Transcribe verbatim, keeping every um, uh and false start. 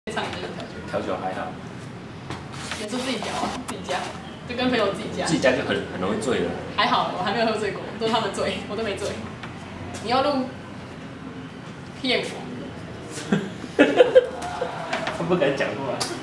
唱这个调酒， 调酒还好， 也是自己调啊，自己加，就跟朋友自己加。 自己家就很很容易醉了。 还好，我还没有喝醉过，都是他们醉，我都没醉。你要录骗我？ 他不敢讲出来。